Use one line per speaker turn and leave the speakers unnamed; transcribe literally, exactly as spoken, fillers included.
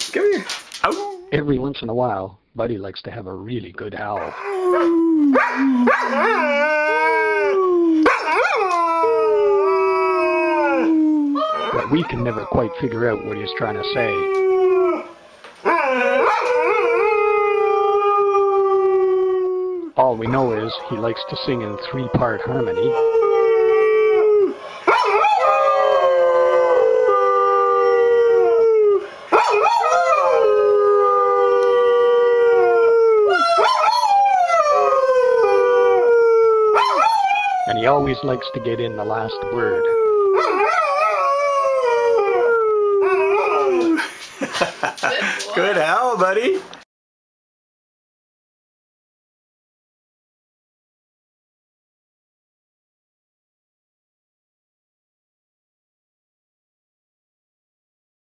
Come here. Ow.
Every once in a while, Buddy likes to have a really good howl. But we can never quite figure out what he's trying to say. All we know is he likes to sing in three-part harmony. And he always likes to get in the last word.
Good howl, buddy.